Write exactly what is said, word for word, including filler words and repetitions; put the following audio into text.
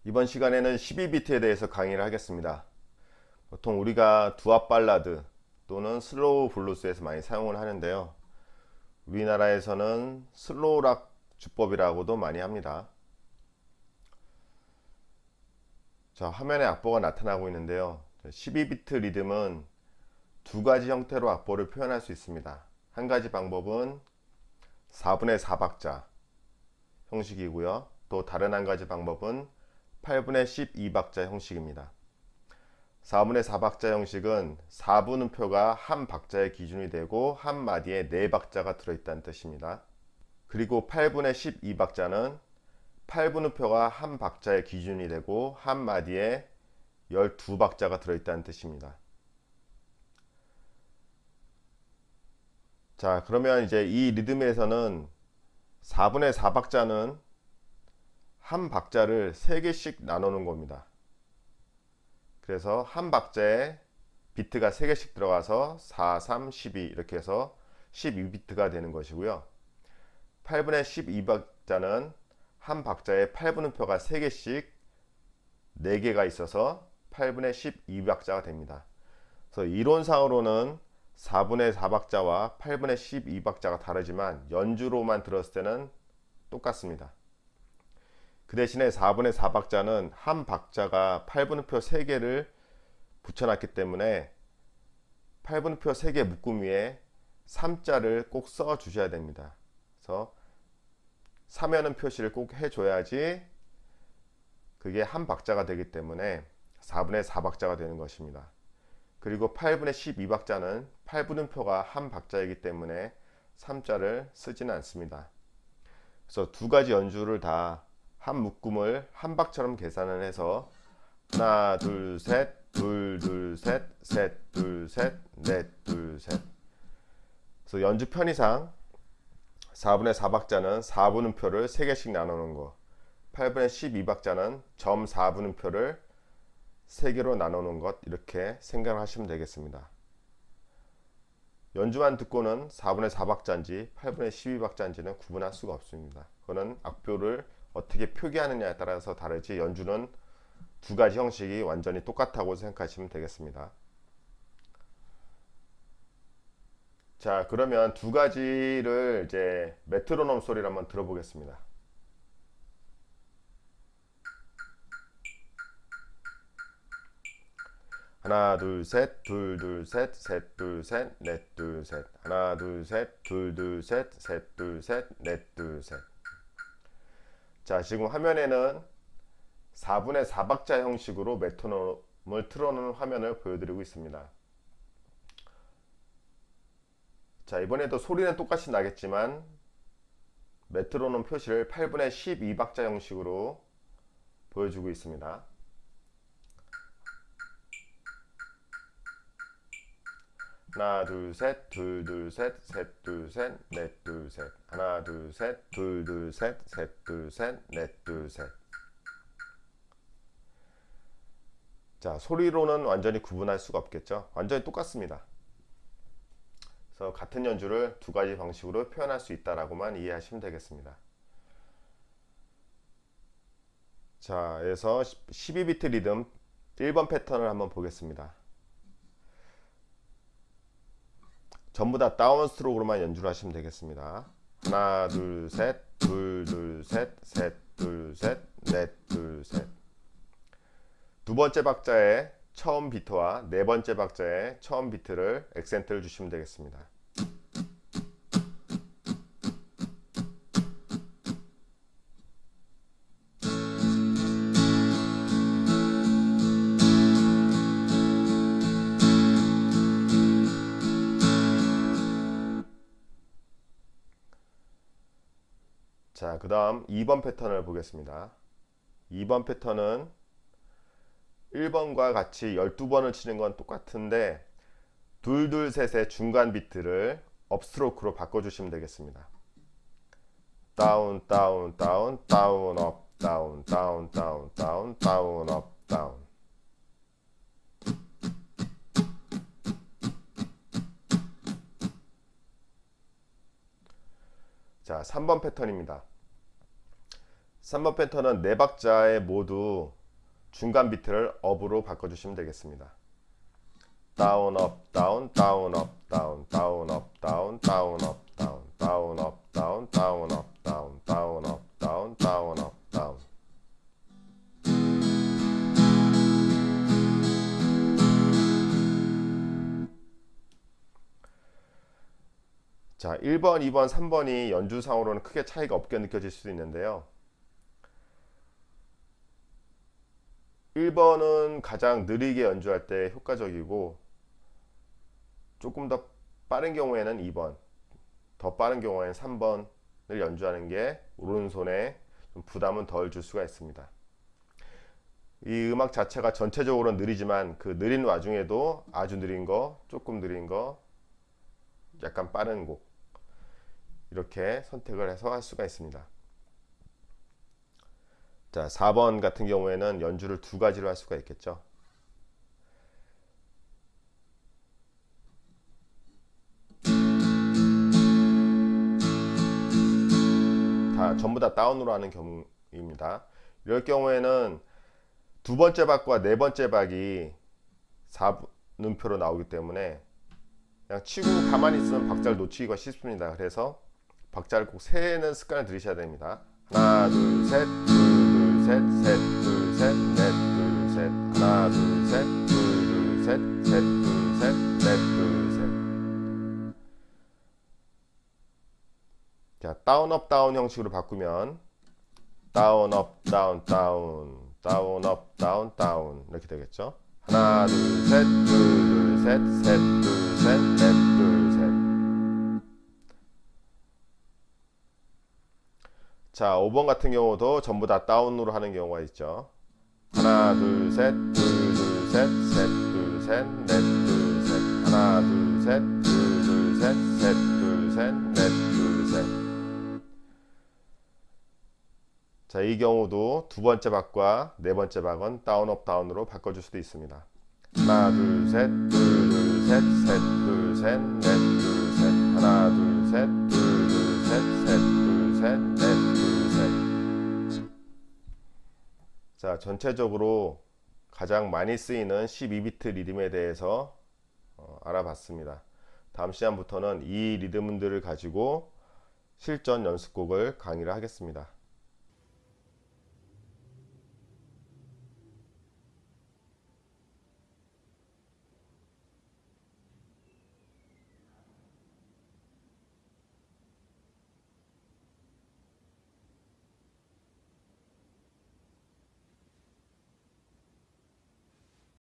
이번 시간에는 십이 비트에 대해서 강의를 하겠습니다. 보통 우리가 두압 발라드 또는 슬로우 블루스에서 많이 사용을 하는데요. 우리나라에서는 슬로우 락 주법이라고도 많이 합니다. 자, 화면에 악보가 나타나고 있는데요. 십이 비트 리듬은 두 가지 형태로 악보를 표현할 수 있습니다. 한 가지 방법은 사분의 사 박자 형식이고요. 또 다른 한 가지 방법은 팔분의 십이 박자 형식입니다. 사분의 사 박자 형식은 사 분음표가 한 박자의 기준이 되고 한 마디에 네 박자가 들어있다는 뜻입니다. 그리고 팔분의 십이 박자는 팔 분음표가 한 박자의 기준이 되고 한 마디에 십이 박자가 들어있다는 뜻입니다. 자, 그러면 이제 이 리듬에서는 사분의 사 박자는 한 박자를 세 개씩 나누는 겁니다. 그래서 한 박자에 비트가 세 개씩 들어가서 사, 삼, 십이 이렇게 해서 십이 비트가 되는 것이고요. 팔분의 십이 박자는 한 박자에 팔 분음표가 세 개씩 네 개가 있어서 팔분의 십이 박자가 됩니다. 그래서 이론상으로는 사분의 사 박자와 팔분의 십이 박자가 다르지만 연주로만 들었을 때는 똑같습니다. 그 대신에 사분의 사 박자는 한 박자가 팔 분음표 세 개를 붙여놨기 때문에 팔 분음표 세 개 묶음 위에 삼자를 꼭 써 주셔야 됩니다. 그래서 삼연음 표시를 꼭 해줘야지 그게 한 박자가 되기 때문에 사분의 사 박자가 되는 것입니다. 그리고 팔분의 십이 박자는 팔 분음표가 한 박자이기 때문에 삼자를 쓰지는 않습니다. 그래서 두 가지 연주를 다 한 묶음을 한 박처럼 계산을 해서 하나 둘 셋 둘 둘 셋 셋 둘 셋 넷 둘 셋. 그래서 연주 편의상 사분의 사 박자는 사 분음표를 세 개씩 나누는 거, 팔분의 십이 박자는 점 사 분음표를 세 개로 나누는 것, 이렇게 생각을 하시면 되겠습니다. 연주만 듣고는 사분의 사 박자인지 팔분의 십이 박자인지는 구분할 수가 없습니다. 그거는 악보를 어떻게 표기하느냐에 따라서 다르지 연주는 두 가지 형식이 완전히 똑같다고 생각하시면 되겠습니다. 자, 그러면 두 가지를 이제 메트로놈 소리를 한번 들어보겠습니다. 하나 둘 셋 둘 둘 셋 셋 둘 셋 넷 둘 셋 하나 둘 셋 둘 둘 셋 셋 둘 셋 넷 둘 셋. 자, 지금 화면에는 사분의 사 박자 형식으로 메트로놈을 틀어놓은 화면을 보여드리고 있습니다. 자, 이번에도 소리는 똑같이 나겠지만 메트로놈 표시를 팔분의 십이 박자 형식으로 보여주고 있습니다. 하나 둘 셋 둘 둘 셋 셋 둘 셋 넷 둘 셋 하나 둘 셋 둘 둘 셋 셋 둘 셋 넷 둘 셋. 자, 소리로는 완전히 구분할 수가 없겠죠. 완전히 똑같습니다. 그래서 같은 연주를 두 가지 방식으로 표현할 수 있다라고만 이해하시면 되겠습니다. 자, 그래서 십이 비트 리듬 일 번 패턴을 한번 보겠습니다. 전부 다 다운 스트로크로만 연주를 하시면 되겠습니다. 하나 둘 셋 둘 둘 셋 셋 둘 셋 넷 둘 셋. 두 번째 박자의 처음 비트와 네 번째 박자의 처음 비트를 액센트를 주시면 되겠습니다. 자, 그 다음 이 번 패턴을 보겠습니다. 이 번 패턴은 일 번과 같이 열두 번을 치는 건 똑같은데 둘 둘 셋의 중간 비트를 업스트로크로 바꿔주시면 되겠습니다. 다운 다운 다운 다운 업 다운 다운 다운 다운 다운 업 다운. 자, 삼 번 패턴입니다. 삼 번 패턴은 네 박자에 모두 중간 비트를 업으로 바꿔주시면 되겠습니다. 다운 업 다운 다운 업 다운 다운 업 다운 다운 업 다운 다운 업 다운 다운 업 다운 다운 업 다운 다운 업 다운. 자, 일 번, 이 번, 삼 번이 연주상으로는 크게 차이가 없게 느껴질 수도 있는데요. 일 번은 가장 느리게 연주할 때 효과적이고, 조금 더 빠른 경우에는 이 번, 더 빠른 경우에는 삼 번을 연주하는 게 오른손에 좀 부담은 덜 줄 수가 있습니다. 이 음악 자체가 전체적으로 느리지만 그 느린 와중에도 아주 느린 거, 조금 느린 거, 약간 빠른 곡, 이렇게 선택을 해서 할 수가 있습니다. 자, 사 번 같은 경우에는 연주를 두 가지로 할 수가 있겠죠. 다 전부 다 다운으로 하는 경우입니다. 이럴 경우에는 두 번째 박과 네 번째 박이 사 분음표로 나오기 때문에 그냥 치고 가만히 있으면 박자를 놓치기가 쉽습니다. 그래서 박자를 꼭 세는 습관을 들이셔야 됩니다. 하나 둘 셋 둘 둘 셋 셋 둘 셋 넷 둘 셋 하나 둘 셋 둘 둘 셋 셋 둘 셋 넷 둘 셋. 자, 다운 업 다운 형식으로 바꾸면 다운 업 다운 다운 다운 업 다운 다운 이렇게 되겠죠. 하나 둘 셋 둘 둘 셋 셋 둘 셋 넷 둘 셋. 자, 오 번 같은 경우도 전부 다 다운으로 하는 경우가 있죠. 하나 둘 셋 둘 둘 셋 셋 둘 셋 넷 둘 셋 하나 둘 셋 둘 둘 셋 셋 둘 셋 넷 둘 셋. 자, 이 경우도 두 번째 박과 네 번째 박은 다운 업 다운으로 바꿔줄 수도 있습니다. 하나 둘 셋 둘 둘 셋 셋 둘 셋 넷 둘 셋 하나 둘 셋 둘 둘 셋 셋 둘 셋 넷 둘 셋. 자, 전체적으로 가장 많이 쓰이는 십이 비트 리듬에 대해서 어, 알아봤습니다. 다음 시간부터는 이 리듬들을 가지고 실전 연습곡을 강의를 하겠습니다.